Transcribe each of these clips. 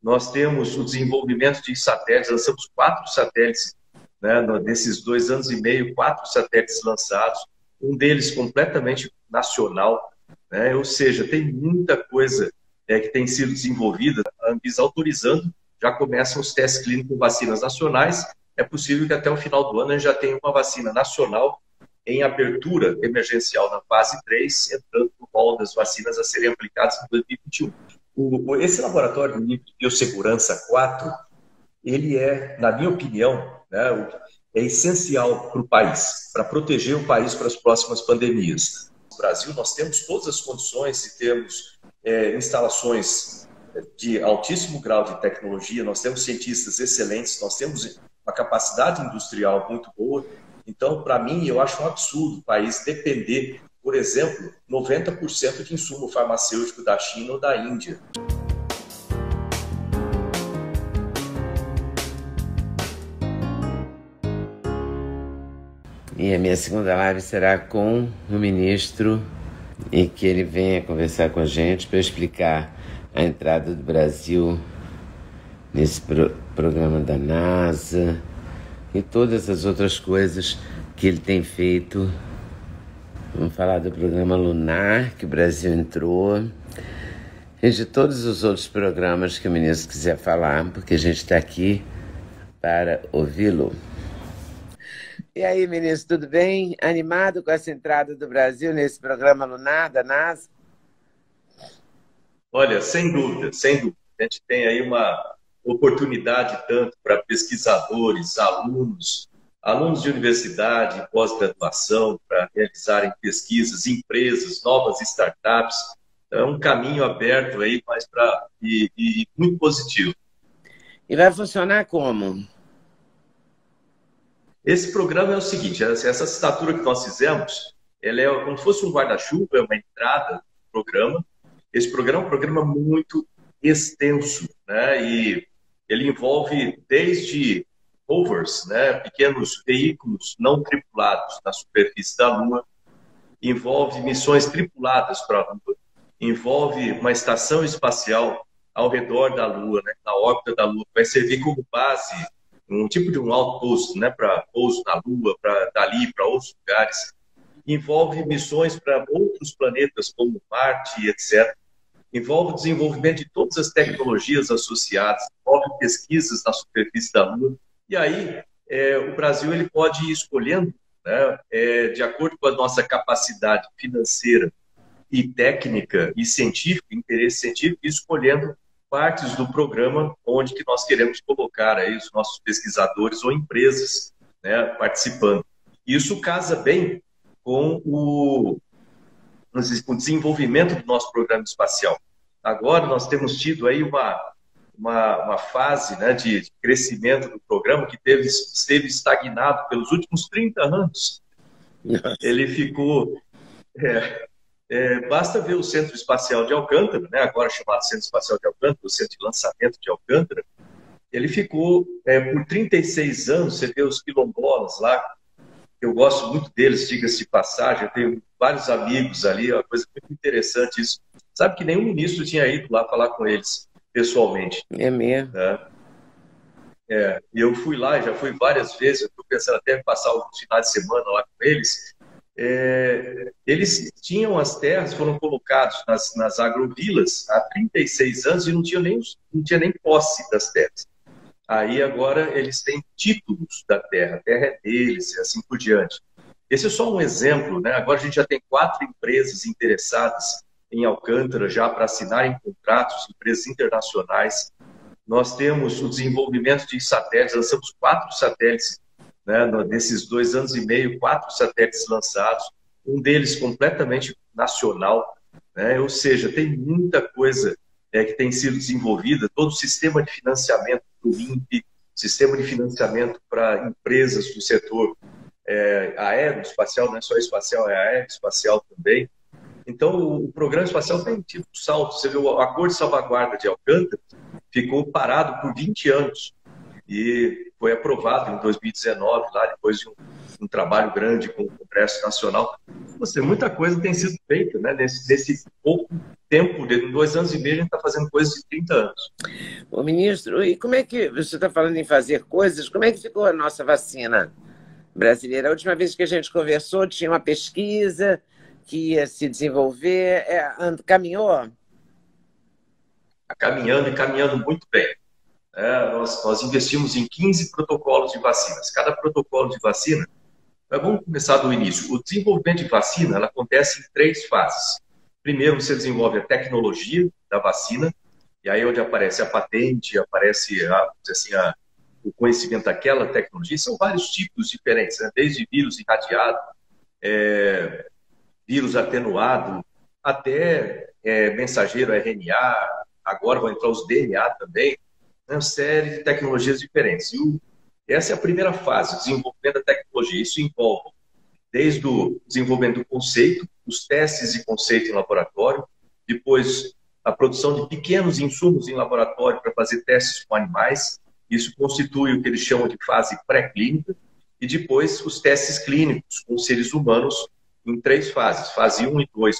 Nós temos o desenvolvimento de satélites, lançamos 4 satélites, né, nesses 2 anos e meio, 4 satélites lançados, um deles completamente nacional, né, ou seja, tem muita coisa que tem sido desenvolvida. A Anvisa autorizando, já começam os testes clínicos com vacinas nacionais. É possível que até o final do ano a gente já tenha uma vacina nacional em abertura emergencial na fase 3, entrando no rol das vacinas a serem aplicadas em 2021. Esse laboratório de biossegurança 4, ele é, na minha opinião, né, é essencial para o país, para proteger o país para as próximas pandemias. No Brasil, nós temos todas as condições e temos instalações de altíssimo grau de tecnologia, nós temos cientistas excelentes, nós temos uma capacidade industrial muito boa. Então, para mim, eu acho um absurdo o país depender, por exemplo, 90% de insumo farmacêutico da China ou da Índia. E a minha segunda live será com o ministro e que ele venha conversar com a gente para explicar a entrada do Brasil nesse programa da NASA e todas as outras coisas que ele tem feito. Vamos falar do programa lunar que o Brasil entrou e de todos os outros programas que o ministro quiser falar, porque a gente está aqui para ouvi-lo. E aí, ministro, tudo bem? Animado com essa entrada do Brasil nesse programa lunar da NASA? Olha, sem dúvida, sem dúvida. A gente tem aí uma oportunidade tanto para pesquisadores, alunos de universidade, pós-graduação, para realizarem pesquisas, empresas, novas startups. É um caminho aberto aí, mas e muito positivo. E vai funcionar como? Esse programa é o seguinte, essa assinatura que nós fizemos, ela é como se fosse um guarda-chuva, é uma entrada do programa. Esse programa é um programa muito extenso, né? E ele envolve desde rovers, né? Pequenos veículos não tripulados na superfície da Lua, envolve missões tripuladas para a Lua, envolve uma estação espacial ao redor da Lua, né? Na órbita da Lua, vai servir como base, um tipo de um outpost, né? Para pouso na Lua, para dali, para outros lugares. Envolve missões para outros planetas como Marte, etc. Envolve o desenvolvimento de todas as tecnologias associadas, envolve pesquisas na superfície da Lua. E aí, o Brasil ele pode ir escolhendo, né, de acordo com a nossa capacidade financeira e técnica e científica, interesse científico, escolhendo partes do programa onde que nós queremos colocar aí os nossos pesquisadores ou empresas, né, participando. Isso casa bem com o desenvolvimento do nosso programa espacial. Agora nós temos tido aí uma fase, né, de crescimento do programa que esteve estagnado pelos últimos 30 anos. Ele ficou... basta ver o Centro Espacial de Alcântara, né, agora chamado Centro Espacial de Alcântara, o Centro de Lançamento de Alcântara. Ele ficou por 36 anos, você vê os quilombolas lá, eu gosto muito deles, diga-se de passagem, eu tenho vários amigos ali, é uma coisa muito interessante isso. Sabe que nenhum ministro tinha ido lá falar com eles, pessoalmente. É mesmo? E eu fui lá, já fui várias vezes, eu estou pensando até em passar alguns finais de semana lá com eles. Eles tinham as terras, foram colocados nas agrovilas há 36 anos e não tinha nem posse das terras. Aí agora eles têm títulos da terra, a terra é deles e assim por diante. Esse é só um exemplo, né? Agora a gente já tem 4 empresas interessadas em Alcântara já para assinarem contratos, empresas internacionais. Nós temos o desenvolvimento de satélites, lançamos 4 satélites, né? Nesses 2 anos e meio, 4 satélites lançados, um deles completamente nacional, né? Ou seja, tem muita coisa que tem sido desenvolvida, todo o sistema de financiamento do INPE, sistema de financiamento para empresas do setor aeroespacial, não é só espacial, é aeroespacial também. Então, o programa espacial tem tido um salto. Você vê, o Acordo de Salvaguarda de Alcântara ficou parado por 20 anos e foi aprovado em 2019, lá depois de um um trabalho grande com o Congresso Nacional. Muita coisa tem sido feita, né? Nesse pouco tempo, de 2 anos e meio, a gente está fazendo coisas de 30 anos. Ô, ministro, e como é que, você está falando em fazer coisas, como é que ficou a nossa vacina brasileira? A última vez que a gente conversou, tinha uma pesquisa que ia se desenvolver, caminhou? Caminhando e caminhando muito bem. Nós investimos em 15 protocolos de vacinas. Cada protocolo de vacina, vamos começar do início. O desenvolvimento de vacina, ela acontece em 3 fases. Primeiro, você desenvolve a tecnologia da vacina, e aí onde aparece a patente, aparece o conhecimento daquela tecnologia. São vários tipos diferentes, né? Desde vírus irradiado, vírus atenuado, até mensageiro RNA, agora vão entrar os DNA também, uma série de tecnologias diferentes. Essa é a primeira fase, o desenvolvimento da tecnologia. Isso envolve desde o desenvolvimento do conceito, os testes de conceito em laboratório, depois a produção de pequenos insumos em laboratório para fazer testes com animais. Isso constitui o que eles chamam de fase pré-clínica, e depois os testes clínicos com seres humanos em 3 fases. Fase 1 e 2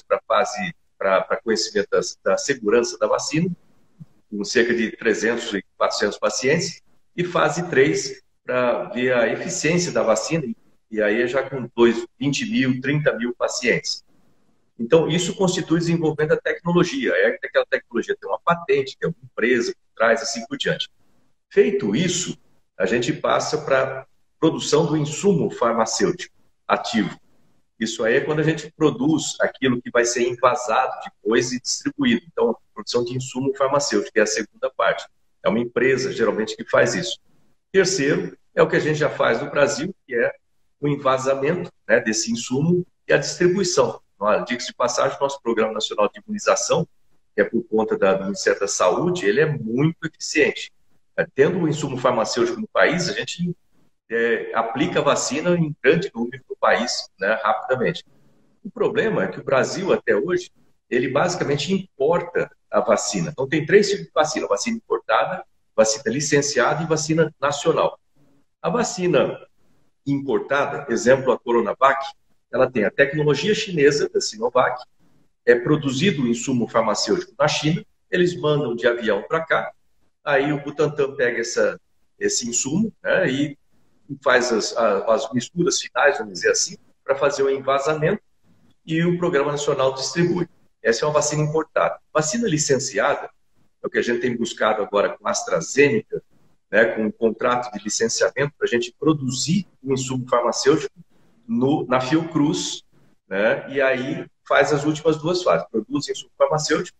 para conhecimento da segurança da vacina, com cerca de 300 e 400 pacientes, e fase 3 para ver a eficiência da vacina, e aí já com 20 mil, 30 mil pacientes. Então, isso constitui desenvolvimento da tecnologia. Aquela tecnologia tem uma patente, tem uma empresa por trás, assim por diante. Feito isso, a gente passa para a produção do insumo farmacêutico ativo. Isso aí é quando a gente produz aquilo que vai ser envasado depois e distribuído. Então, a produção de insumo farmacêutico, que é a segunda parte. É uma empresa, geralmente, que faz isso. Terceiro, é o que a gente já faz no Brasil, que é o envasamento, né, desse insumo e a distribuição. Diga-se de passagem, nosso Programa Nacional de Imunização, que é por conta do Ministério da Saúde, ele é muito eficiente. Tendo o insumo farmacêutico no país, a gente aplica a vacina em grande número no país, né, rapidamente. O problema é que o Brasil, até hoje, ele basicamente importa a vacina. Então, tem 3 tipos de vacina: vacina importada, vacina licenciada e vacina nacional. A vacina importada, exemplo, a Coronavac, ela tem a tecnologia chinesa, da Sinovac, é produzido o insumo farmacêutico na China, eles mandam de avião para cá, aí o Butantan pega esse insumo, né, e faz as misturas finais, vamos dizer assim, para fazer o envasamento, e o Programa Nacional distribui. Essa é uma vacina importada. Vacina licenciada é o que a gente tem buscado agora com a AstraZeneca, né, com um contrato de licenciamento para a gente produzir um insumo farmacêutico na Fiocruz, né, e aí faz as últimas 2 fases: produz insumo farmacêutico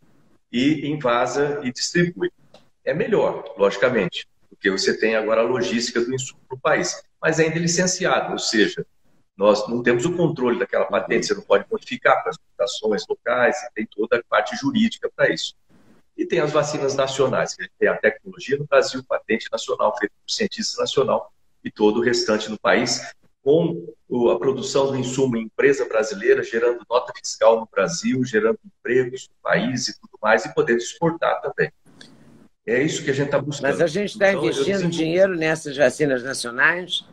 e envasa e distribui. É melhor, logicamente, porque você tem agora a logística do insumo para o país, mas ainda é licenciado, ou seja, nós não temos o controle daquela patente, você não pode modificar para as mutações locais, e tem toda a parte jurídica para isso. E tem as vacinas nacionais, que a gente tem a tecnologia no Brasil, patente nacional, feita por cientista nacional, e todo o restante no país, com a produção do insumo em empresa brasileira, gerando nota fiscal no Brasil, gerando empregos no país e tudo mais, e podendo exportar também. É isso que a gente está buscando. Mas a gente está investindo dinheiro nessas vacinas nacionais?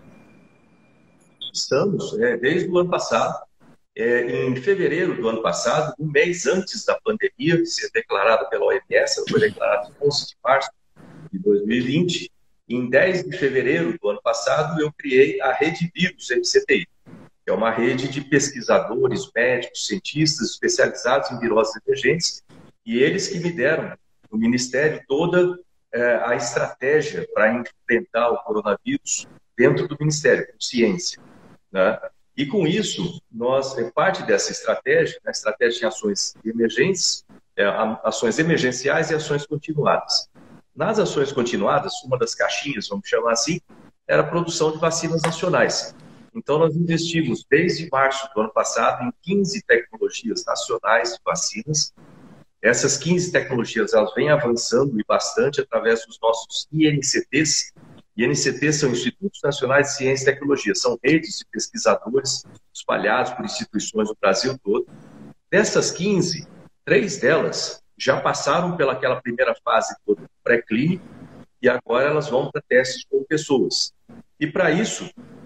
Estamos, desde o ano passado. Em fevereiro do ano passado, um mês antes da pandemia ser declarada pela OMS, ela foi declarada em 11 de março de 2020, em 10 de fevereiro do ano passado, eu criei a Rede Vírus MCTI, que é uma rede de pesquisadores, médicos, cientistas especializados em viroses emergentes, e eles que me deram, no Ministério, toda a estratégia para enfrentar o coronavírus dentro do Ministério, com ciência, né? E com isso, parte dessa estratégia, a estratégia de ações emergentes, ações emergenciais e ações continuadas. Nas ações continuadas, uma das caixinhas, vamos chamar assim, era a produção de vacinas nacionais. Então, nós investimos desde março do ano passado em 15 tecnologias nacionais de vacinas. Essas 15 tecnologias, elas vêm avançando e bastante através dos nossos INCTs. INCTs são Institutos Nacionais de Ciência e Tecnologia, são redes de pesquisadores espalhados por instituições do Brasil todo. Dessas 15, 3 delas já passaram pelaquela primeira fase toda pré-clínica e agora elas vão para testes com pessoas. E para isso,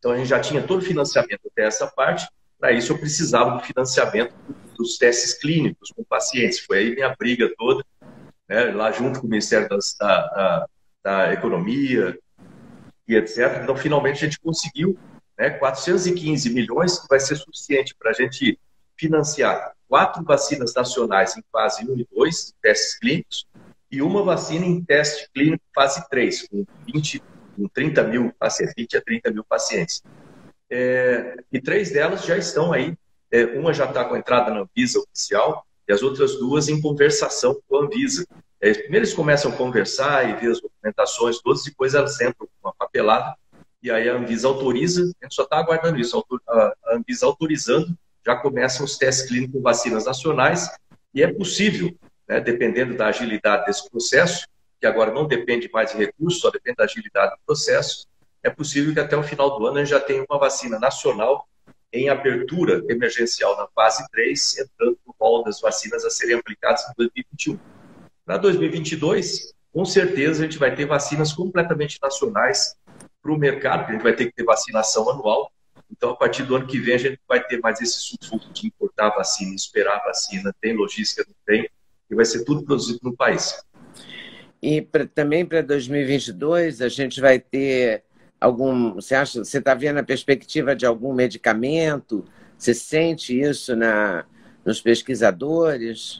Então, a gente já tinha todo o financiamento até essa parte. Para isso, eu precisava do financiamento dos testes clínicos com pacientes. Foi aí minha briga toda, né, lá junto com o Ministério da Economia e etc. Então, finalmente, a gente conseguiu, né, 415 milhões, que vai ser suficiente para a gente financiar 4 vacinas nacionais em fase 1 e 2, testes clínicos, e uma vacina em teste clínico fase 3, com 30 mil pacientes, 20 a 30 mil pacientes. E 3 delas já estão aí. Uma já está com a entrada na Anvisa oficial e as outras 2 em conversação com a Anvisa. Primeiro eles começam a conversar e ver as documentações todas, depois elas entram com uma papelada e aí a Anvisa autoriza. A gente só está aguardando isso. A Anvisa autorizando, já começam os testes clínicos com vacinas nacionais e é possível, né, dependendo da agilidade desse processo, que agora não depende mais de recursos, só depende da agilidade do processo, é possível que até o final do ano a gente já tenha uma vacina nacional em abertura emergencial na fase 3, entrando no rol das vacinas a serem aplicadas em 2021. Para 2022, com certeza a gente vai ter vacinas completamente nacionais para o mercado, porque a gente vai ter que ter vacinação anual. Então, a partir do ano que vem, a gente vai ter mais esse sufoco de importar vacina, esperar vacina, tem logística, não tem, e vai ser tudo produzido no país. E também para 2022, a gente vai ter algum... Você está vendo a perspectiva de algum medicamento? Você sente isso nos pesquisadores?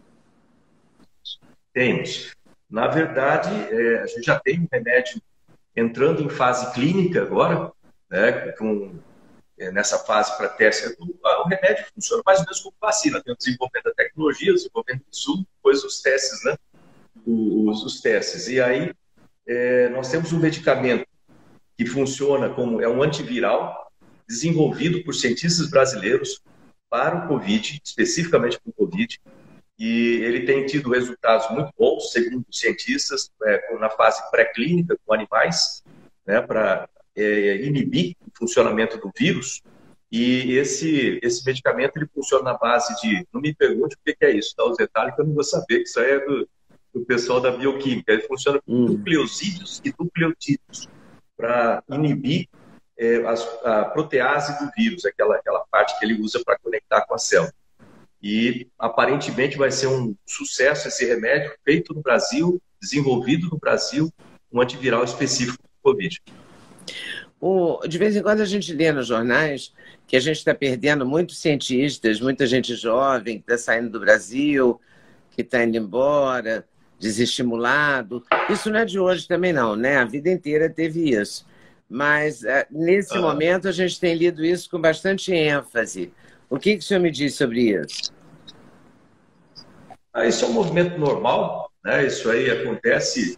Temos. Na verdade, a gente já tem um remédio entrando em fase clínica agora, né, nessa fase para teste. O remédio funciona mais ou menos como vacina. Tem o desenvolvimento da tecnologia, o desenvolvimento do insumo, depois os testes, né? Os testes. E aí, nós temos um medicamento que funciona como um antiviral, desenvolvido por cientistas brasileiros para o Covid, especificamente para o Covid, e ele tem tido resultados muito bons, segundo os cientistas, na fase pré-clínica com animais, né, para inibir o funcionamento do vírus. E esse medicamento ele funciona na base de... Não me pergunte o que é isso, tá? Os detalhes que eu não vou saber, que isso aí é do pessoal da bioquímica. Ele funciona com nucleosídeos e nucleotídeos para inibir a protease do vírus, aquela parte que ele usa para conectar com a célula. E aparentemente vai ser um sucesso esse remédio, feito no Brasil, desenvolvido no Brasil, um antiviral específico do Covid. De vez em quando a gente lê nos jornais que a gente está perdendo muitos cientistas, muita gente jovem que está saindo do Brasil, que está indo embora, desestimulado. Isso não é de hoje também não, né? A vida inteira teve isso. Mas nesse momento a gente tem lido isso com bastante ênfase. O que o senhor me diz sobre isso? Isso é um movimento normal, né? Isso aí acontece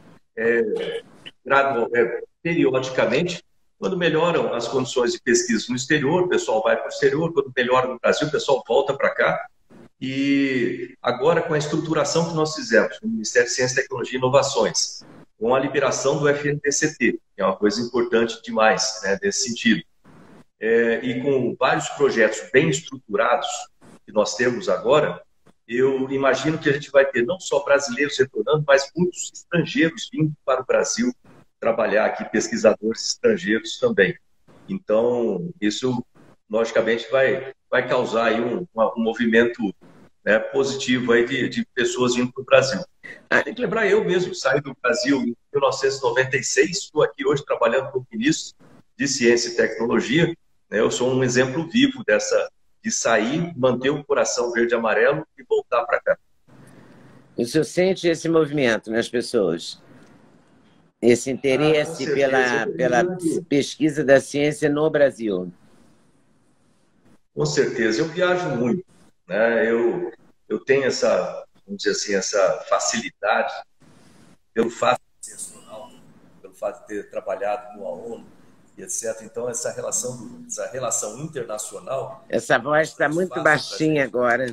periodicamente. Quando melhoram as condições de pesquisa no exterior, o pessoal vai para o exterior. Quando melhora no Brasil, o pessoal volta para cá. E agora, com a estruturação que nós fizemos no Ministério de Ciência, Tecnologia e Inovações, com a liberação do FNDCT, que é uma coisa importante demais, né, nesse sentido, e com vários projetos bem estruturados que nós temos agora, eu imagino que a gente vai ter não só brasileiros retornando, mas muitos estrangeiros vindo para o Brasil trabalhar aqui, pesquisadores estrangeiros também. Então, isso, logicamente, vai causar aí um movimento, né, positivo aí de pessoas vindo para o Brasil. Tem que lembrar, eu mesmo saí do Brasil em 1996, estou aqui hoje trabalhando como ministro de Ciência e Tecnologia, né? Eu sou um exemplo vivo de sair, manter o coração verde e amarelo e voltar para cá. O senhor sente esse movimento nas pessoas? Esse interesse pela pesquisa da ciência no Brasil? Com certeza. Eu viajo muito, né? Eu tenho essa, vamos dizer assim, essa facilidade pelo fato de ser astronauta, pelo fato de ter trabalhado com a ONU, e etc. Então, essa relação internacional... Essa voz está muito baixinha agora.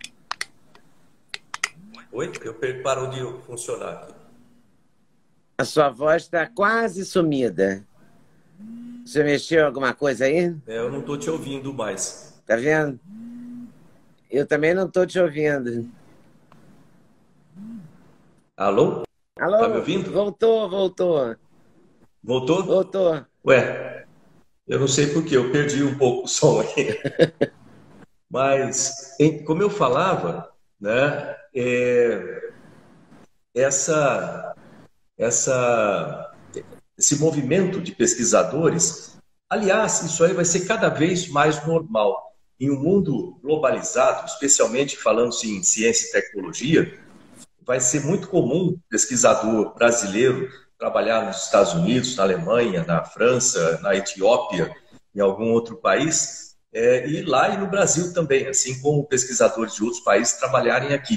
Oi? Parou de funcionar aqui. A sua voz está quase sumida. Você mexeu alguma coisa aí? Eu não estou te ouvindo mais. Tá vendo? Eu também não estou te ouvindo. Alô? Alô? Tá me ouvindo? Voltou. Voltou? Voltou. Ué, Eu não sei por quê, eu perdi um pouco o som aqui. Mas, como eu falava, né, essa, essa, esse movimento de pesquisadores, aliás, isso aí vai ser cada vez mais normal. Em um mundo globalizado, especialmente falando-se em ciência e tecnologia, vai ser muito comum pesquisador brasileiro trabalhar nos Estados Unidos, na Alemanha, na França, na Etiópia, em algum outro país, e lá e no Brasil também, assim como pesquisadores de outros países trabalharem aqui.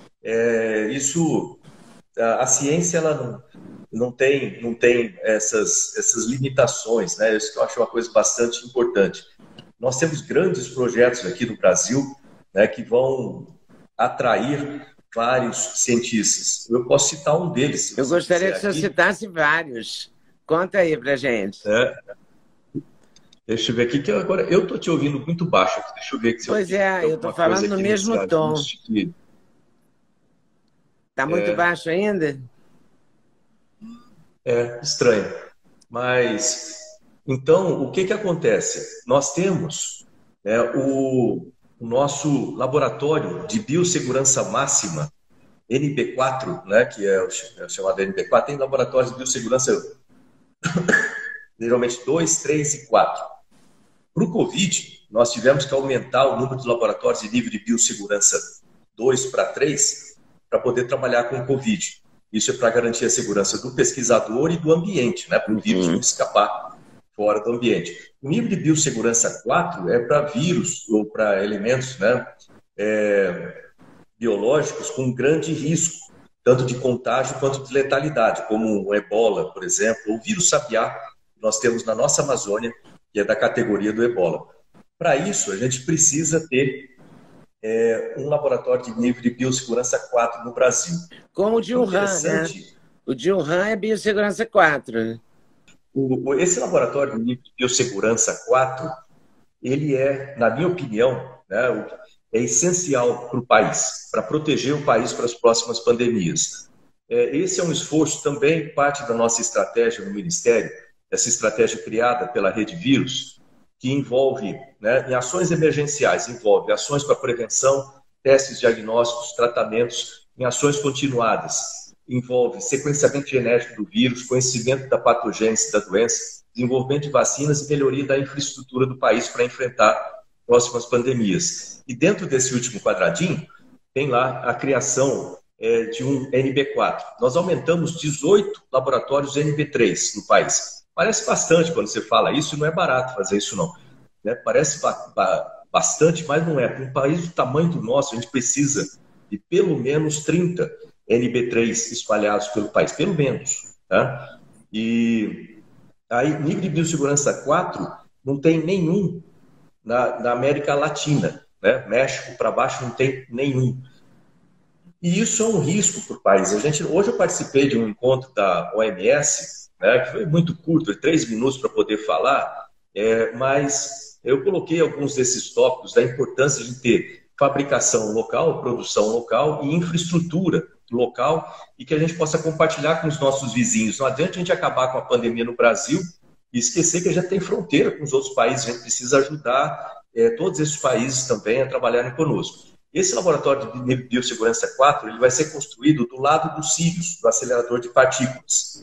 Isso, a ciência ela não tem essas limitações, né? Isso que eu acho uma coisa bastante importante. Nós temos grandes projetos aqui no Brasil, né, que vão atrair vários cientistas. Eu posso citar um deles, se Eu você gostaria quiser que você aqui. citasse vários. Conta aí pra gente. Deixa eu ver aqui, que agora eu estou te ouvindo muito baixo aqui. Deixa eu ver se Pois tem é, eu estou alguma coisa falando no aqui nesse mesmo tom. ajuste que Tá muito baixo ainda? é estranho. Mas, então, o que que acontece? Nós temos, né, o nosso laboratório de biossegurança máxima, NP4, né, que é o chamado NP4, tem laboratórios de biossegurança, geralmente 2, 3 e 4. Para o Covid, nós tivemos que aumentar o número de laboratórios de nível de biossegurança 2 para 3 para poder trabalhar com o Covid. Isso é para garantir a segurança do pesquisador e do ambiente, né, para o vírus não escapar fora do ambiente. O nível de biossegurança 4 é para vírus ou para elementos, né, biológicos com grande risco, tanto de contágio quanto de letalidade, como o ebola, por exemplo, ou o vírus sabiá, que nós temos na nossa Amazônia, que é da categoria do ebola. Para isso, a gente precisa ter um laboratório de nível de biossegurança 4 no Brasil. Como o de Wuhan, né? O de Wuhan é biossegurança 4, né? Esse laboratório de nível de biossegurança 4, ele é, na minha opinião, né, é essencial para o país, para proteger o país para as próximas pandemias. Esse é um esforço também, parte da nossa estratégia no Ministério, essa estratégia criada pela Rede Vírus, que envolve, né, em ações emergenciais, envolve ações para prevenção, testes diagnósticos, tratamentos, em ações continuadas, envolve sequenciamento genético do vírus, conhecimento da patogênese da doença, desenvolvimento de vacinas e melhoria da infraestrutura do país para enfrentar próximas pandemias. E dentro desse último quadradinho, tem lá a criação de um NB4. Nós aumentamos 18 laboratórios NB3 no país. Parece bastante quando você fala isso, não é barato fazer isso não. Né? Parece bastante, mas não é. Para um país do tamanho do nosso, a gente precisa de pelo menos 30 NB3 espalhados pelo país, pelo menos. Tá? E aí, nível de biossegurança 4 não tem nenhum na América Latina. Né? México para baixo não tem nenhum. E isso é um risco para o país. Hoje eu participei de um encontro da OMS, né, que foi muito curto, 3 minutos para poder falar, mas eu coloquei alguns desses tópicos da importância de ter fabricação local, produção local e infraestrutura local e que a gente possa compartilhar com os nossos vizinhos. Não adianta a gente acabar com a pandemia no Brasil e esquecer que a gente tem fronteira com os outros países, a gente precisa ajudar todos esses países também a trabalharem conosco. Esse laboratório de biossegurança 4 ele vai ser construído do lado do Sirius, do acelerador de partículas.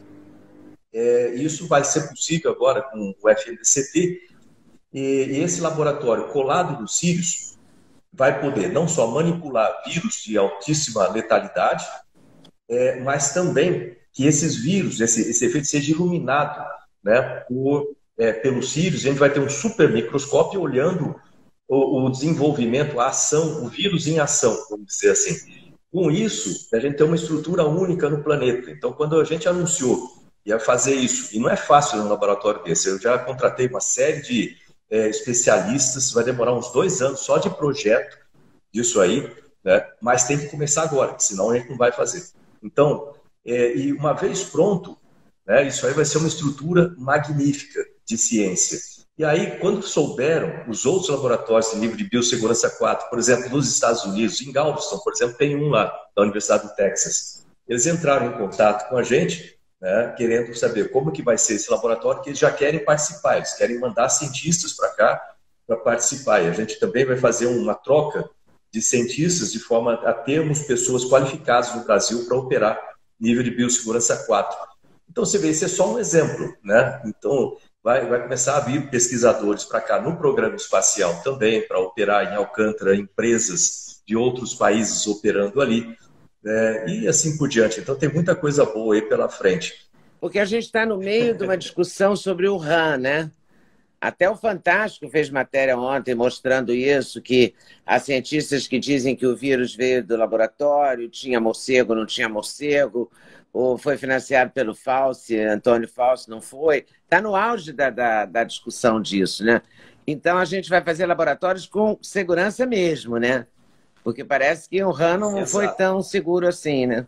Isso vai ser possível agora com o FNDCT, e esse laboratório colado no Sirius vai poder não só manipular vírus de altíssima letalidade, mas também que esses vírus, esse efeito seja iluminado, né, pelo Sirius. A gente vai ter um super microscópio olhando o desenvolvimento, a ação, o vírus em ação, vamos dizer assim. Com isso, a gente tem uma estrutura única no planeta. Então, quando a gente anunciou ia fazer isso, e não é fácil num laboratório desse, eu já contratei uma série de especialistas, vai demorar uns 2 anos só de projeto disso aí, né? Mas tem que começar agora, senão a gente não vai fazer. Então, e uma vez pronto, né, isso aí vai ser uma estrutura magnífica de ciência. E aí, quando souberam os outros laboratórios de nível de biossegurança 4, por exemplo, nos Estados Unidos, em Galveston, por exemplo, tem um lá, da Universidade do Texas. Eles entraram em contato com a gente, né, querendo saber como que vai ser esse laboratório, que eles já querem participar, eles querem mandar cientistas para cá para participar. E a gente também vai fazer uma troca de cientistas de forma a termos pessoas qualificadas no Brasil para operar nível de biossegurança 4. Então, você vê, esse é só um exemplo, né? Então, vai começar a vir pesquisadores para cá no programa espacial também, para operar em Alcântara, empresas de outros países operando ali, e assim por diante. Então, tem muita coisa boa aí pela frente. Porque a gente está no meio de uma discussão sobre o RAM, né? Até o Fantástico fez matéria ontem mostrando isso, que há cientistas que dizem que o vírus veio do laboratório, tinha morcego, não tinha morcego, ou foi financiado pelo Fauci, Antônio Fauci, não foi. Está no auge da discussão disso, né? Então, a gente vai fazer laboratórios com segurança mesmo, né? Porque parece que o RAM não foi tão seguro assim, né?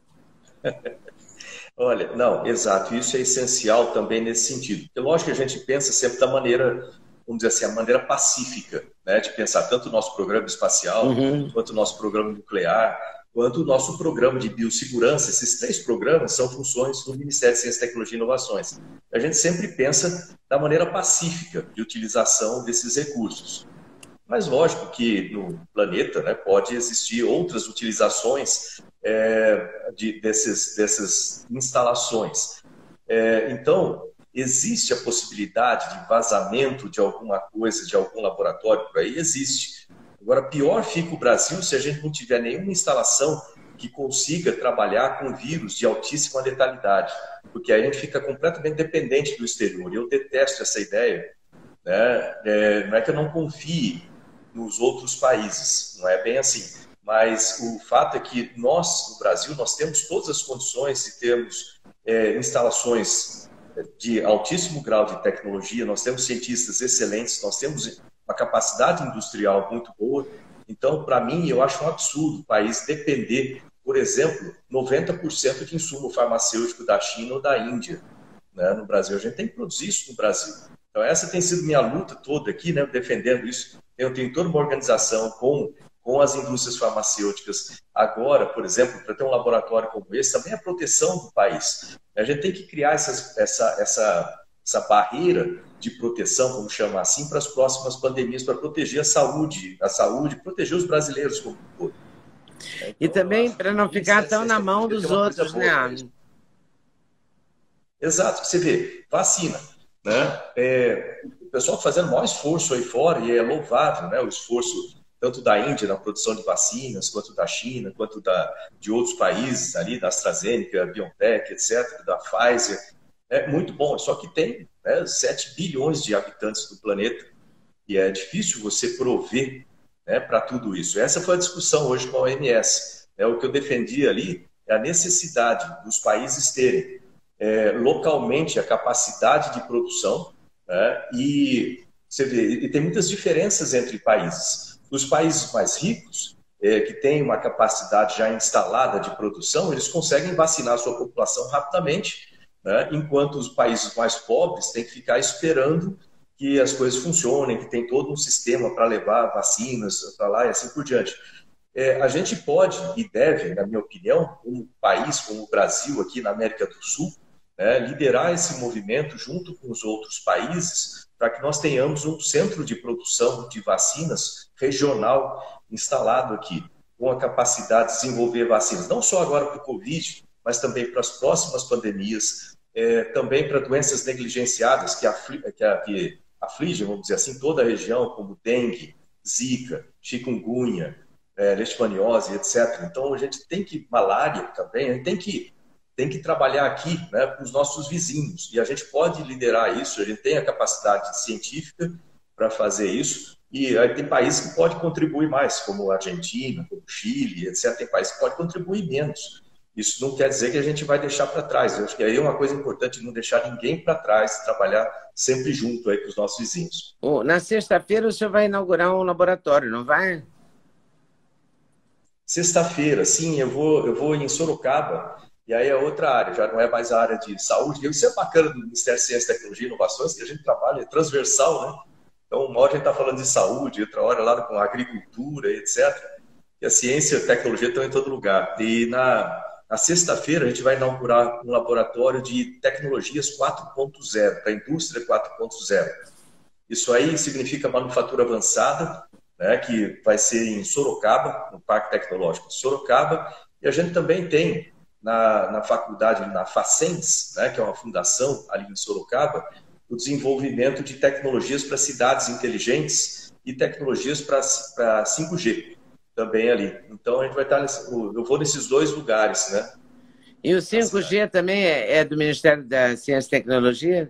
Olha, não, exato, isso é essencial também nesse sentido. Porque, lógico que a gente pensa sempre da maneira, vamos dizer assim, a maneira pacífica, né? De pensar tanto o nosso programa espacial, quanto o nosso programa nuclear, quanto o nosso programa de biossegurança. Esses 3 programas são funções do Ministério de Ciência, Tecnologia e Inovações. A gente sempre pensa da maneira pacífica de utilização desses recursos. Mas lógico que no planeta, né, pode existir outras utilizações dessas instalações. Então, existe a possibilidade de vazamento de alguma coisa, de algum laboratório por aí? Existe. Agora, pior fica o Brasil se a gente não tiver nenhuma instalação que consiga trabalhar com vírus de altíssima letalidade, porque aí a gente fica completamente dependente do exterior. E eu detesto essa ideia, né? Não é que eu não confie nos outros países, não é bem assim. Mas o fato é que nós, no Brasil, nós temos todas as condições de termos instalações de altíssimo grau de tecnologia, nós temos cientistas excelentes, nós temos uma capacidade industrial muito boa. Então, para mim, eu acho um absurdo o país depender, por exemplo, 90% de insumo farmacêutico da China ou da Índia, né, no Brasil. A gente tem que produzir isso no Brasil. Então, essa tem sido minha luta toda aqui, né, defendendo isso. Eu tenho toda uma organização com as indústrias farmacêuticas. Agora, por exemplo, para ter um laboratório como esse, também é a proteção do país. A gente tem que criar essa barreira de proteção, vamos chamar assim, para as próximas pandemias, para proteger a saúde, proteger os brasileiros como um todo. Então, e também para não ficar tão na mão dos outros, né? Exato, você vê, vacina, né? O pessoal fazendo o maior esforço aí fora, e é louvável, né? O esforço tanto da Índia na produção de vacinas, quanto da China, quanto de outros países ali, da AstraZeneca, BioNTech, etc., da Pfizer. É muito bom, só que tem 7 bilhões de habitantes do planeta e é difícil você prover, né, para tudo isso. Essa foi a discussão hoje com a OMS. O que eu defendi ali é a necessidade dos países terem localmente a capacidade de produção, né, e você vê, e tem muitas diferenças entre países. Os países mais ricos, que têm uma capacidade já instalada de produção, eles conseguem vacinar a sua população rapidamente, né? Enquanto os países mais pobres têm que ficar esperando que as coisas funcionem, que tem todo um sistema para levar vacinas para lá e assim por diante. A gente pode e deve, na minha opinião, como país, como o Brasil aqui na América do Sul, liderar esse movimento junto com os outros países para que nós tenhamos um centro de produção de vacinas regional instalado aqui, com a capacidade de desenvolver vacinas, não só agora para o Covid, mas também para as próximas pandemias, também para doenças negligenciadas que afligem, vamos dizer assim, toda a região, como dengue, zika, chikungunya, leishmaniose, etc. Então, a gente tem que, malária também, a gente tem que trabalhar aqui, né, com os nossos vizinhos. E a gente pode liderar isso, a gente tem a capacidade científica para fazer isso. E aí tem países que podem contribuir mais, como a Argentina, como o Chile, etc. Tem países que podem contribuir menos. Isso não quer dizer que a gente vai deixar para trás. Eu acho que aí é uma coisa importante, não deixar ninguém para trás, trabalhar sempre junto aí com os nossos vizinhos. Na sexta-feira o senhor vai inaugurar um laboratório, não vai? Sexta-feira, sim, eu vou em Sorocaba. E aí é outra área, já não é mais a área de saúde. Isso é bacana do Ministério de Ciência, Tecnologia e Inovações, que a gente trabalha, é transversal, né? Então, uma hora a gente está falando de saúde, outra hora lá com agricultura, etc. E a ciência e a tecnologia estão em todo lugar. E na sexta-feira, a gente vai inaugurar um laboratório de tecnologias 4.0, para a indústria 4.0. Isso aí significa manufatura avançada, né, que vai ser em Sorocaba, no Parque Tecnológico de Sorocaba, e a gente também tem na faculdade, na Facens, né, que é uma fundação ali em Sorocaba, o desenvolvimento de tecnologias para cidades inteligentes e tecnologias para 5G também ali. Então, a gente vai estar eu vou nesses dois lugares, né? E o 5G também é do Ministério da Ciência e Tecnologia?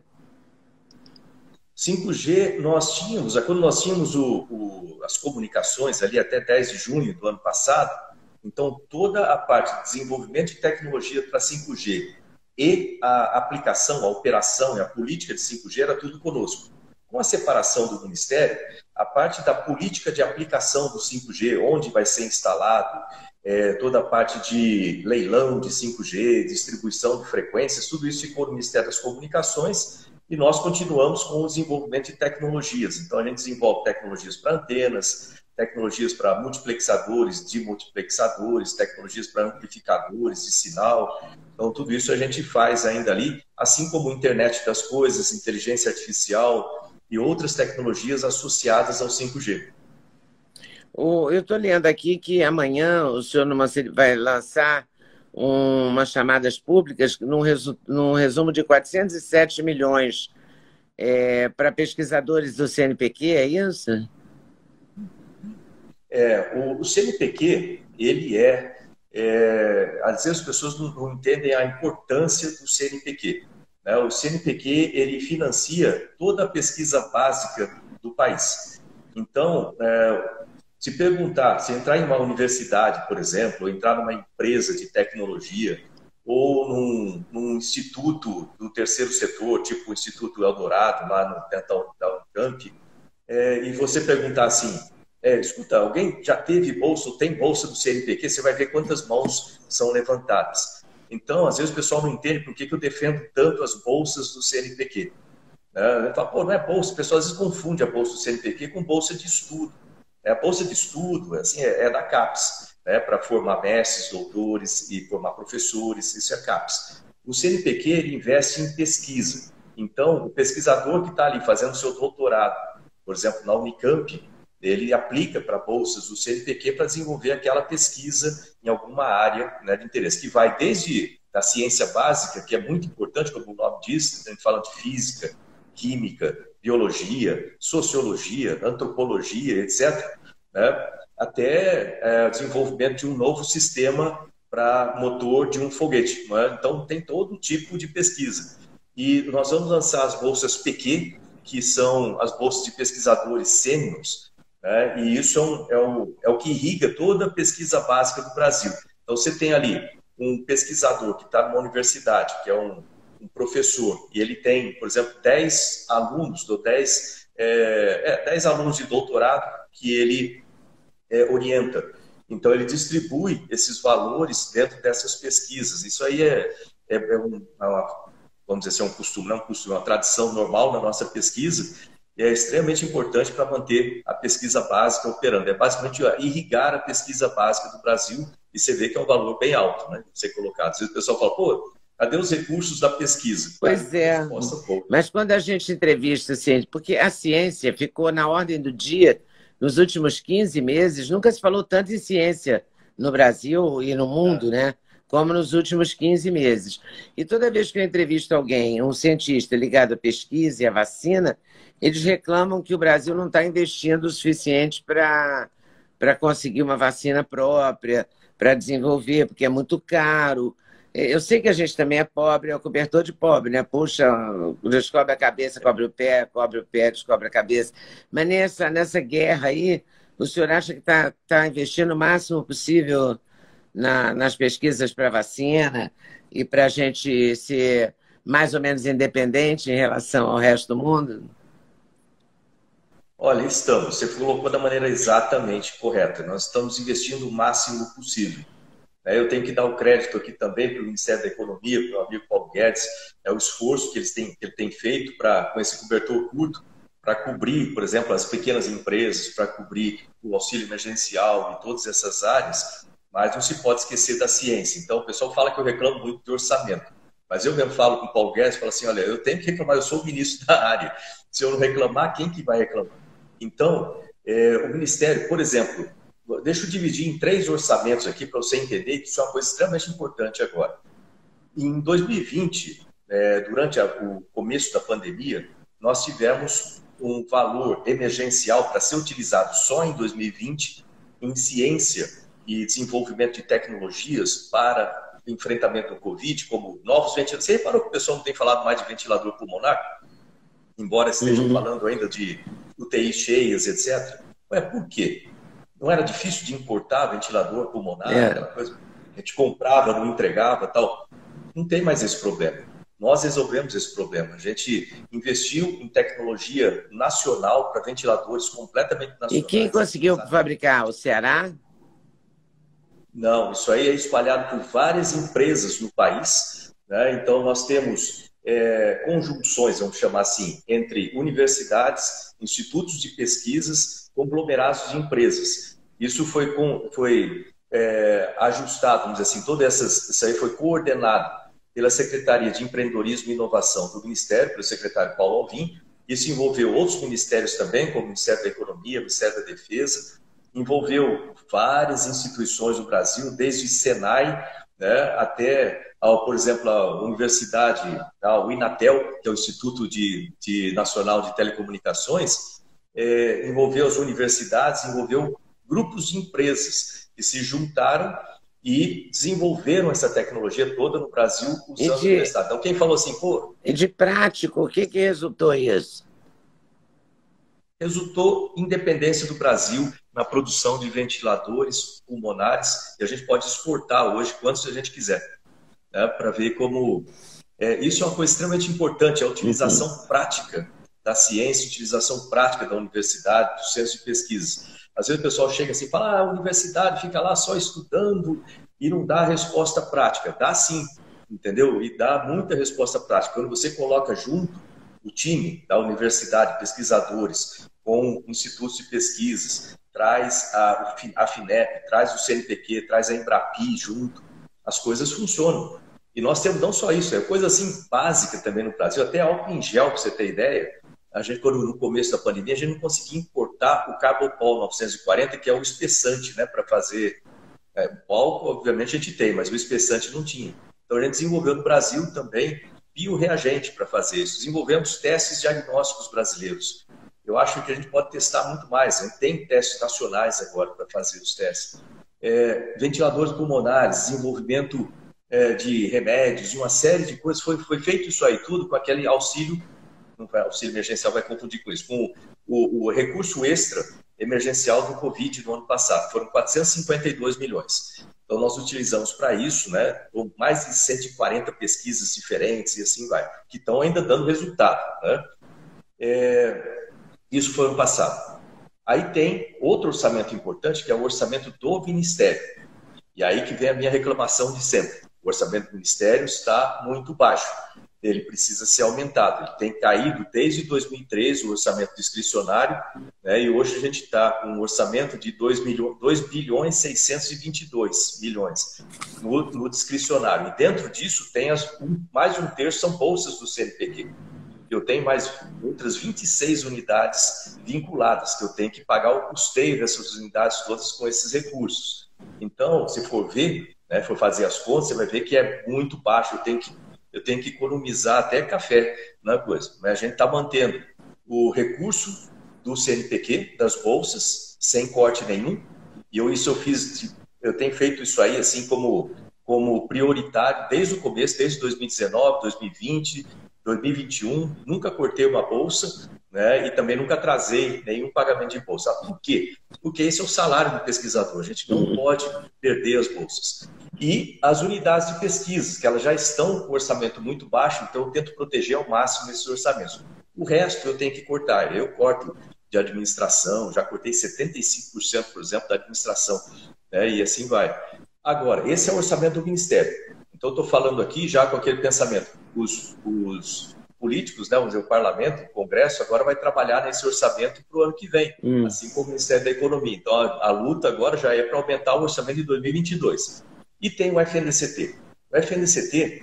5G, quando nós tínhamos as comunicações ali até 10 de junho do ano passado, então toda a parte de desenvolvimento de tecnologia para 5G e a aplicação, a operação e a política de 5G era tudo conosco. Com a separação do Ministério, a parte da política de aplicação do 5G, onde vai ser instalado, toda a parte de leilão de 5G, distribuição de frequências, tudo isso ficou no Ministério das Comunicações e nós continuamos com o desenvolvimento de tecnologias. Então, a gente desenvolve tecnologias para antenas, tecnologias para multiplexadores, demultiplexadores, tecnologias para amplificadores de sinal. Então, tudo isso a gente faz ainda ali, assim como internet das coisas, inteligência artificial e outras tecnologias associadas ao 5G. Eu estou lendo aqui que amanhã o senhor vai lançar umas chamadas públicas num resumo de 407 milhões para pesquisadores do CNPq, é isso? O CNPq, ele às vezes as pessoas não entendem a importância do CNPq. Né? O CNPq, ele financia toda a pesquisa básica do país. Então, se entrar em uma universidade, por exemplo, ou entrar numa empresa de tecnologia, ou num instituto do terceiro setor, tipo o Instituto Eldorado, lá no Dental da Unicamp, e você perguntar assim, escuta, alguém já teve bolsa ou tem bolsa do CNPq? Você vai ver quantas mãos são levantadas. Então, às vezes o pessoal não entende por que eu defendo tanto as bolsas do CNPq. Ele fala, pô, não é bolsa. O pessoal às vezes confunde a bolsa do CNPq com bolsa de estudo. A bolsa de estudo é da CAPES, né, para formar mestres, doutores e formar professores, isso é a CAPES. O CNPq ele investe em pesquisa. Então, o pesquisador que está ali fazendo seu doutorado, por exemplo, na Unicamp, ele aplica para bolsas do CNPq para desenvolver aquela pesquisa em alguma área, né, de interesse, que vai desde a ciência básica, que é muito importante, como o nome diz, a gente fala de física, química, biologia, sociologia, antropologia, etc., né, até desenvolvimento de um novo sistema para motor de um foguete. Né? Então, tem todo tipo de pesquisa. E nós vamos lançar as bolsas PQ, que são as bolsas de pesquisadores sêniores, né? E isso é o que irriga toda a pesquisa básica do Brasil. Então, você tem ali um pesquisador que está numa universidade, que é um professor, e ele tem, por exemplo, 10 alunos, 10 alunos de doutorado que ele orienta. Então, ele distribui esses valores dentro dessas pesquisas. Isso aí vamos dizer assim, um costume, não é um costume, é uma tradição normal na nossa pesquisa, e é extremamente importante para manter a pesquisa básica operando. É basicamente irrigar a pesquisa básica do Brasil, e você vê que é um valor bem alto, né, ser colocado. Às vezes o pessoal fala, pô, cadê os recursos da pesquisa? Pois é, mas quando a gente entrevista a ciência, porque a ciência ficou na ordem do dia nos últimos 15 meses, nunca se falou tanto em ciência no Brasil e no mundo, né? Como nos últimos 15 meses. E toda vez que eu entrevisto alguém, um cientista ligado à pesquisa e à vacina, eles reclamam que o Brasil não está investindo o suficiente para conseguir uma vacina própria, para desenvolver, porque é muito caro. Eu sei que a gente também é pobre, é o cobertor de pobre, né? Puxa, descobre a cabeça, cobre o pé, descobre a cabeça. Mas nessa guerra aí, o senhor acha que está investindo o máximo possível nas pesquisas para vacina e para a gente ser mais ou menos independente em relação ao resto do mundo? Olha, você colocou da maneira exatamente correta. Nós estamos investindo o máximo possível. Eu tenho que dar o crédito aqui também para o Ministério da Economia, para o amigo Paulo Guedes, o esforço que ele tem feito com esse cobertor curto, para cobrir, por exemplo, as pequenas empresas, para cobrir o auxílio emergencial e todas essas áreas. mas não se pode esquecer da ciência. Então, o pessoal fala que eu reclamo muito de orçamento, mas eu mesmo falo com o Paulo Guedes, falo assim, olha, eu tenho que reclamar, eu sou o ministro da área. Se eu não reclamar, quem que vai reclamar? Então, o Ministério, por exemplo, deixa eu dividir em 3 orçamentos aqui para você entender que isso é uma coisa extremamente importante agora. Em 2020, durante o começo da pandemia, nós tivemos um valor emergencial para ser utilizado só em 2020 em ciência e desenvolvimento de tecnologias para enfrentamento do Covid, como novos ventiladores. Você reparou que o pessoal não tem falado mais de ventilador pulmonar? Embora estejam falando ainda de UTI cheias, etc. Ué, por quê? Não era difícil de importar ventilador pulmonar, aquela coisa? A gente comprava, não entregava, tal. Não tem mais esse problema. Nós resolvemos esse problema. A gente investiu em tecnologia nacional para ventiladores completamente nacionais. E quem conseguiu fabricar? O Ceará? Não, isso aí é espalhado por várias empresas no país, né? Então, nós temos conjunções, vamos chamar assim, entre universidades, institutos de pesquisas, conglomerados de empresas. Isso foi ajustado, vamos dizer assim, isso aí foi coordenado pela Secretaria de Empreendedorismo e Inovação do Ministério, pelo secretário Paulo Alvim. Isso envolveu outros ministérios também, como o Ministério da Economia, o Ministério da Defesa, envolveu várias instituições do Brasil, desde Senai, né, até, por exemplo, a Universidade, o Inatel, que é o Instituto Nacional de Telecomunicações, envolveu as universidades, envolveu grupos de empresas que se juntaram e desenvolveram essa tecnologia toda no Brasil usando a universidade. Então, quem falou assim, pô... E de prático, o que resultou isso? Resultou independência do Brasil na produção de ventiladores pulmonares, e a gente pode exportar hoje quantos a gente quiser, né, para ver como... isso é uma coisa extremamente importante, a utilização prática da ciência, a utilização prática da universidade, do centro de pesquisa. Às vezes o pessoal chega assim e fala, a universidade fica lá só estudando e não dá resposta prática. Dá sim, entendeu? E dá muita resposta prática. Quando você coloca junto o time da universidade, pesquisadores, com institutos de pesquisas, traz a FINEP, traz o CNPq, traz a Embrapi junto, as coisas funcionam. E nós temos não só isso, é coisa assim básica também no Brasil, até álcool em gel, para você ter ideia. A gente, quando no começo da pandemia, a gente não conseguia importar o Carbopol 940, que é o espessante, né, para fazer... o álcool, obviamente, a gente tem, mas o espessante não tinha. Então, a gente desenvolveu no Brasil também bioreagente para fazer isso. Desenvolvemos testes diagnósticos brasileiros. Eu acho que a gente pode testar muito mais. A gente tem testes nacionais agora para fazer os testes. Ventiladores pulmonares, desenvolvimento de remédios, uma série de coisas. Foi feito isso aí tudo com aquele auxílio, não vai, auxílio emergencial vai confundir com isso, com o recurso extra emergencial do Covid no ano passado. Foram 452 milhões. Então, nós utilizamos para isso, né, com mais de 140 pesquisas diferentes e assim vai, que estão ainda dando resultado, né? Isso foi ano passado. Aí tem outro orçamento importante, que é o orçamento do Ministério. E aí que vem a minha reclamação de sempre. O orçamento do Ministério está muito baixo. Ele precisa ser aumentado. Ele tem caído desde 2013, o orçamento discricionário, né? E hoje a gente está com um orçamento de 2.622 bilhões no discricionário. E dentro disso tem mais de um terço são bolsas do CNPq. Eu tenho mais outras 26 unidades vinculadas, que eu tenho que pagar o custeio dessas unidades todas com esses recursos. Então, se for ver, né, for fazer as contas, você vai ver que é muito baixo. Eu tenho que economizar até café na coisa. Mas a gente está mantendo o recurso do CNPq, das bolsas, sem corte nenhum. E eu tenho feito isso aí assim como prioritário desde o começo, desde 2019, 2020, 2021. Nunca cortei uma bolsa, né, e também nunca atrasei nenhum pagamento de bolsa. Por quê? Porque esse é o salário do pesquisador. A gente não pode perder as bolsas. E as unidades de pesquisa, que elas já estão com orçamento muito baixo, então eu tento proteger ao máximo esses orçamentos. O resto eu tenho que cortar. Eu corto de administração, já cortei 75%, por exemplo, da administração, né? E assim vai. Agora, esse é o orçamento do Ministério. Então, eu estou falando aqui já com aquele pensamento. Os políticos, né, vamos dizer, o parlamento, o Congresso, agora vai trabalhar nesse orçamento para o ano que vem, assim como o Ministério da Economia. Então, a luta agora já é para aumentar o orçamento de 2022. E tem o FNDCT. O FNDCT,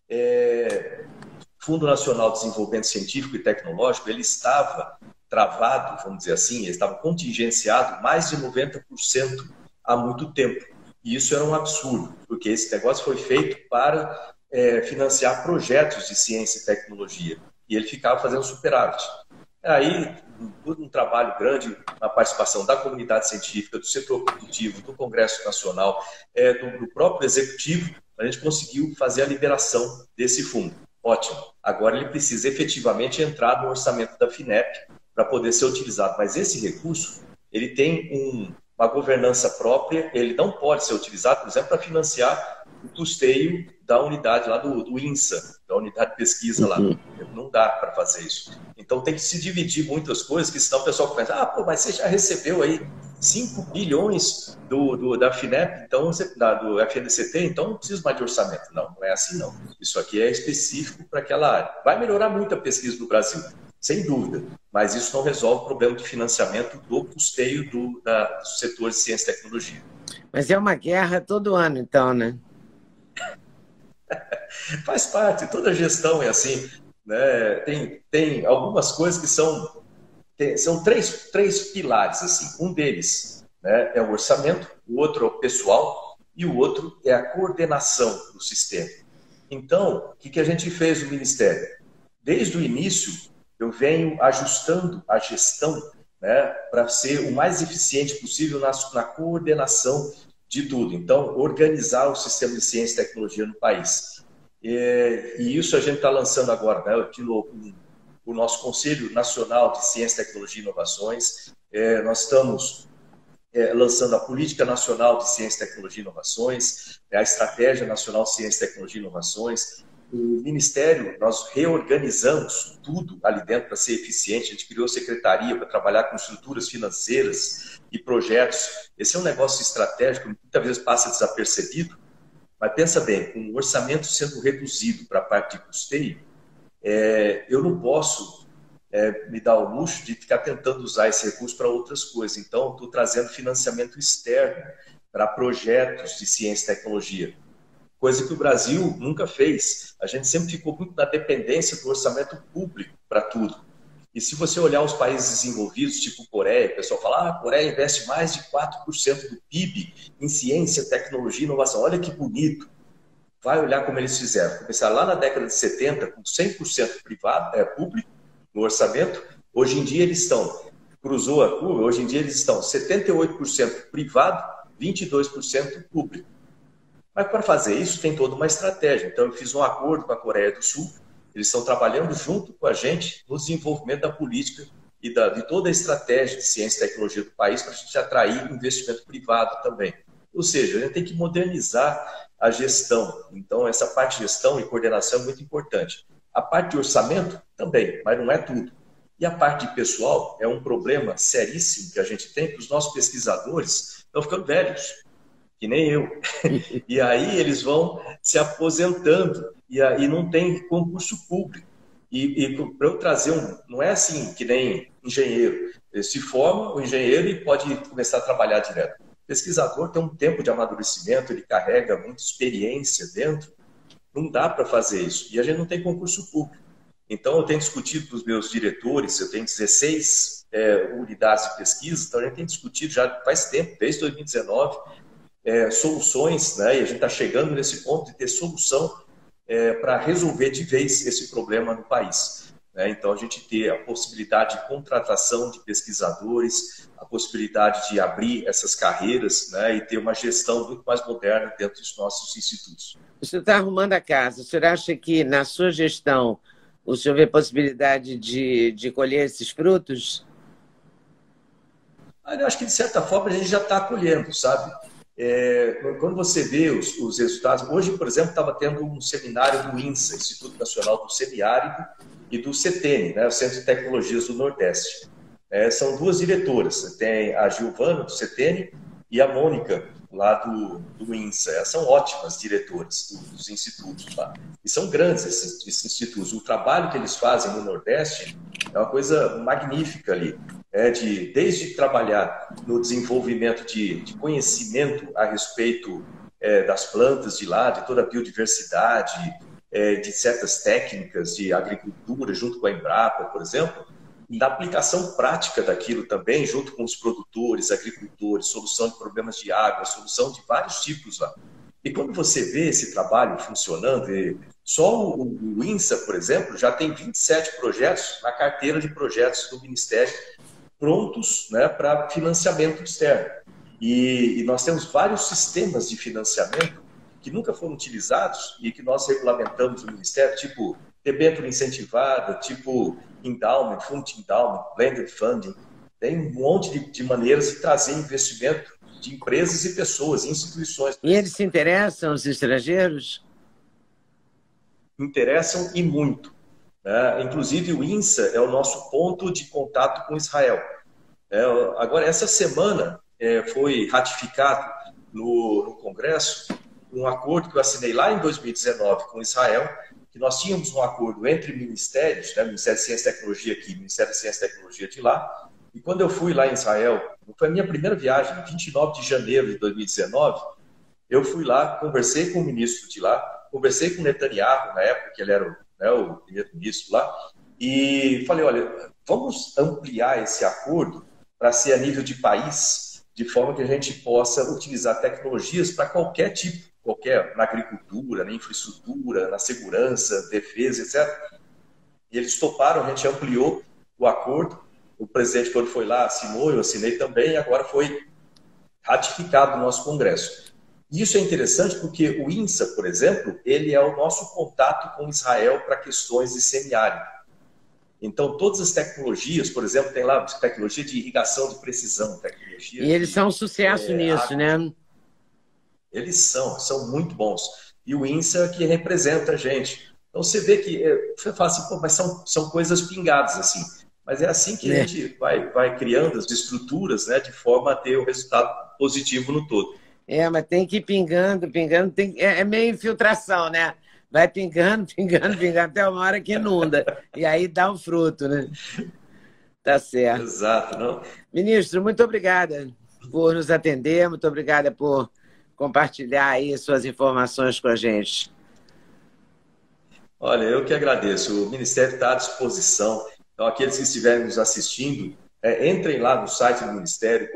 Fundo Nacional de Desenvolvimento Científico e Tecnológico, ele estava travado, vamos dizer assim, ele estava contingenciado mais de 90% há muito tempo. E isso era um absurdo, porque esse negócio foi feito para financiar projetos de ciência e tecnologia. E ele ficava fazendo superávit. Aí, por um trabalho grande na participação da comunidade científica, do setor produtivo, do Congresso Nacional, do próprio Executivo, a gente conseguiu fazer a liberação desse fundo. Ótimo. Agora ele precisa efetivamente entrar no orçamento da FINEP para poder ser utilizado. Mas esse recurso, ele tem uma governança própria, ele não pode ser utilizado, por exemplo, para financiar o custeio da unidade lá do INSA, da unidade de pesquisa lá. Não dá para fazer isso. Então tem que se dividir muitas coisas, que senão o pessoal começa, mas você já recebeu aí 5 bilhões da FINEP, então, do FNDCT, então não precisa mais de orçamento. Não, não é assim não. Isso aqui é específico para aquela área. Vai melhorar muito a pesquisa do Brasil, sem dúvida, mas isso não resolve o problema de financiamento do custeio do setor de ciência e tecnologia. Mas é uma guerra todo ano, então, né? Faz parte, toda gestão é assim, né? Tem algumas coisas que são três pilares, assim. Um deles, né, é o orçamento, o outro é o pessoal e o outro é a coordenação do sistema. Então, o que a gente fez no Ministério? Desde o início, eu venho ajustando a gestão, né, para ser o mais eficiente possível na coordenação de tudo. Então, organizar o sistema de ciência e tecnologia no país. E isso a gente está lançando agora, né, aqui o nosso Conselho Nacional de Ciência, Tecnologia e Inovações. Nós estamos lançando a Política Nacional de Ciência, Tecnologia e Inovações, a Estratégia Nacional de Ciência, Tecnologia e Inovações. O Ministério, nós reorganizamos tudo ali dentro para ser eficiente. A gente criou secretaria para trabalhar com estruturas financeiras e projetos. Esse é um negócio estratégico, muitas vezes passa desapercebido, mas pensa bem, com o orçamento sendo reduzido para a parte de custeio, eu não posso me dar o luxo de ficar tentando usar esse recurso para outras coisas. Então, estou trazendo financiamento externo para projetos de ciência e tecnologia, coisa que o Brasil nunca fez. A gente sempre ficou muito na dependência do orçamento público para tudo. E se você olhar os países desenvolvidos, tipo Coreia, o pessoal fala, a Coreia investe mais de 4% do PIB em ciência, tecnologia e inovação. Olha que bonito. Vai olhar como eles fizeram. Começaram lá na década de 70 com 100% público no orçamento. Hoje em dia eles cruzou a curva, hoje em dia eles estão 78% privado, 22% público. Mas para fazer isso tem toda uma estratégia. Então eu fiz um acordo com a Coreia do Sul, eles estão trabalhando junto com a gente no desenvolvimento da política e de toda a estratégia de ciência e tecnologia do país para a gente atrair investimento privado também. Ou seja, a gente tem que modernizar a gestão. Então, essa parte de gestão e coordenação é muito importante. A parte de orçamento também, mas não é tudo. E a parte de pessoal é um problema seríssimo que a gente tem, que os nossos pesquisadores estão ficando velhos, que nem eu. E aí eles vão se aposentando e não tem concurso público. E para eu trazer não é assim que nem engenheiro. Ele se forma, o engenheiro, e pode começar a trabalhar direto. O pesquisador tem um tempo de amadurecimento, ele carrega muita experiência dentro. Não dá para fazer isso. E a gente não tem concurso público. Então, eu tenho discutido com os meus diretores, eu tenho 16 unidades de pesquisa, então a gente tem discutido já faz tempo, desde 2019, soluções, né? E a gente está chegando nesse ponto de ter solução para resolver de vez esse problema no país. Né? Então, a gente ter a possibilidade de contratação de pesquisadores, a possibilidade de abrir essas carreiras, né? E ter uma gestão muito mais moderna dentro dos nossos institutos. O senhor está arrumando a casa. O senhor acha que, na sua gestão, o senhor vê possibilidade de colher esses frutos? Eu acho que, de certa forma, a gente já está colhendo, sabe? Quando você vê os resultados... Hoje, por exemplo, estava tendo um seminário do INSA, Instituto Nacional do Semiárido, e do CETENI, né, o Centro de Tecnologias do Nordeste. São duas diretoras. Tem a Giovana, do CETENI, e a Mônica, lá do INSA. São ótimas diretoras dos institutos lá. E são grandes esses institutos. O trabalho que eles fazem no Nordeste é uma coisa magnífica ali. Desde trabalhar no desenvolvimento de conhecimento a respeito das plantas de lá, de toda a biodiversidade, de certas técnicas de agricultura, junto com a Embrapa, por exemplo, e da aplicação prática daquilo também, junto com os produtores, agricultores, solução de problemas de água, solução de vários tipos lá. E quando você vê esse trabalho funcionando, só o INSA, por exemplo, já tem 27 projetos na carteira de projetos do Ministério prontos, né, para financiamento externo. E nós temos vários sistemas de financiamento que nunca foram utilizados e que nós regulamentamos no Ministério, tipo debênture incentivada, tipo endowment, fundo de endowment, blended funding. Tem um monte de maneiras de trazer investimento de empresas e pessoas, instituições. E eles se interessam, os estrangeiros? Interessam e muito. Inclusive, o INSA é o nosso ponto de contato com Israel. Agora, essa semana, foi ratificado no Congresso um acordo que eu assinei lá em 2019 com Israel, que nós tínhamos um acordo entre ministérios, né, Ministério de Ciência e Tecnologia aqui, Ministério de Ciência e Tecnologia de lá, e quando eu fui lá em Israel, foi a minha primeira viagem, 29 de janeiro de 2019, eu fui lá, conversei com o ministro de lá, conversei com o Netanyahu, na época que ele era o primeiro-ministro lá, e falei, olha, vamos ampliar esse acordo para ser a nível de país, de forma que a gente possa utilizar tecnologias para qualquer tipo, na agricultura, na infraestrutura, na segurança, defesa, etc. E eles toparam, a gente ampliou o acordo, o presidente, quando foi lá, assinou, eu assinei também, e agora foi ratificado no nosso Congresso. E isso é interessante porque o INSA, por exemplo, ele é o nosso contato com Israel para questões de semiárido. Então, todas as tecnologias, por exemplo, tem lá tecnologia de irrigação de precisão, tecnologia e eles são um sucesso nisso, água. né? Eles são muito bons. E o INSA que representa a gente. Então, você vê que, você fala assim, pô, mas são coisas pingadas, assim. Mas é assim que a gente vai criando as estruturas, né, de forma a ter o resultado positivo no todo. Mas tem que ir pingando, é meio infiltração, né? Vai pingando, até uma hora que inunda. E aí dá um fruto, né? Tá certo. Exato. Não? Ministro, muito obrigada por nos atender, muito obrigada por compartilhar aí suas informações com a gente. Olha, eu que agradeço. O Ministério está à disposição. Então, aqueles que estiverem nos assistindo, entrem lá no site do Ministério,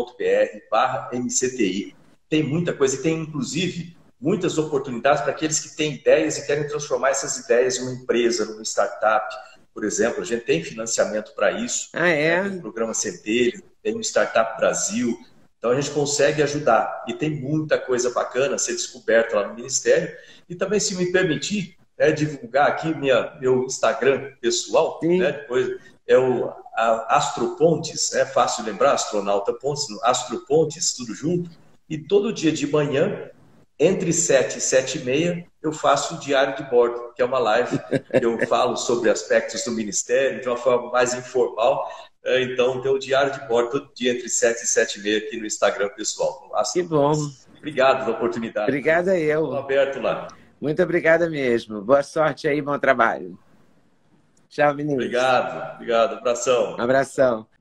gov.br/MCTI. Tem muita coisa e tem, inclusive, muitas oportunidades para aqueles que têm ideias e querem transformar essas ideias em uma empresa, numa startup. Por exemplo, a gente tem financiamento para isso. Tem o Programa Centelho, tem o Startup Brasil. Então, a gente consegue ajudar. E tem muita coisa bacana a ser descoberta lá no Ministério. E também, se me permitir, divulgar aqui meu Instagram pessoal. Né? Depois é o Astropontes, fácil lembrar, Astronauta Pontes, Astropontes, tudo junto. E todo dia de manhã, entre 7 e 7h30, eu faço o Diário de Bordo, que é uma live que eu falo sobre aspectos do Ministério de uma forma mais informal. Então, tem o Diário de Bordo todo dia entre 7 e 7h30 aqui no Instagram pessoal. Que bom. Obrigado pela oportunidade. Obrigada eu. Estou aberto lá. Muito obrigada mesmo. Boa sorte aí, bom trabalho. Tchau, ministro. Obrigado. Abração. Abração.